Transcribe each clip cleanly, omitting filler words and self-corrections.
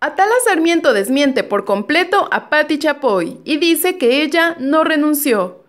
Atala Sarmiento desmiente por completo a Pati Chapoy y dice que ella no renunció.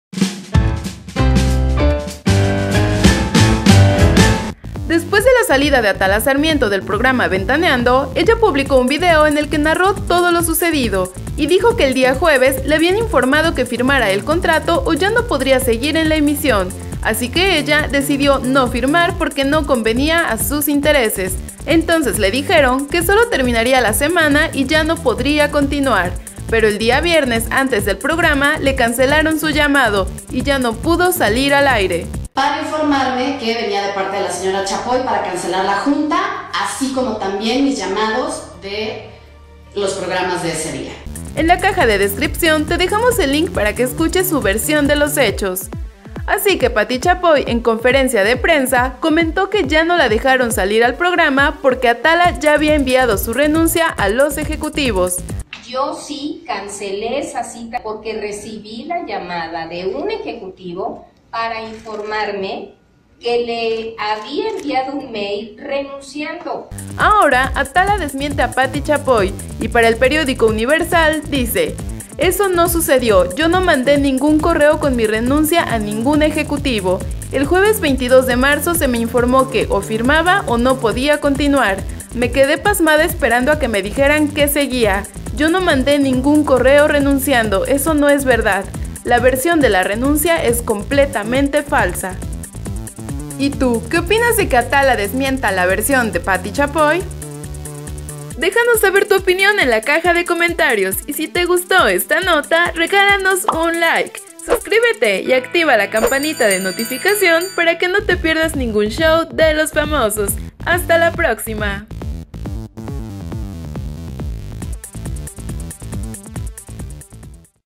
Después de la salida de Atala Sarmiento del programa Ventaneando, ella publicó un video en el que narró todo lo sucedido y dijo que el día jueves le habían informado que firmara el contrato o ya no podría seguir en la emisión, así que ella decidió no firmar porque no convenía a sus intereses. Entonces le dijeron que solo terminaría la semana y ya no podría continuar. Pero el día viernes, antes del programa, le cancelaron su llamado y ya no pudo salir al aire. Para informarme que venía de parte de la señora Chapoy para cancelar la junta, así como también mis llamados de los programas de ese día. En la caja de descripción te dejamos el link para que escuches su versión de los hechos. Así que Pati Chapoy, en conferencia de prensa, comentó que ya no la dejaron salir al programa porque Atala ya había enviado su renuncia a los ejecutivos. Yo sí cancelé esa cita porque recibí la llamada de un ejecutivo para informarme que le había enviado un mail renunciando. Ahora, Atala desmiente a Pati Chapoy y para el periódico Universal dice: "Eso no sucedió, yo no mandé ningún correo con mi renuncia a ningún ejecutivo. El jueves 22 de marzo se me informó que o firmaba o no podía continuar. Me quedé pasmada esperando a que me dijeran qué seguía. Yo no mandé ningún correo renunciando, eso no es verdad. La versión de la renuncia es completamente falsa". ¿Y tú, qué opinas de que Atala desmienta la versión de Pati Chapoy? Déjanos saber tu opinión en la caja de comentarios y si te gustó esta nota, regálanos un like, suscríbete y activa la campanita de notificación para que no te pierdas ningún show de los famosos. ¡Hasta la próxima!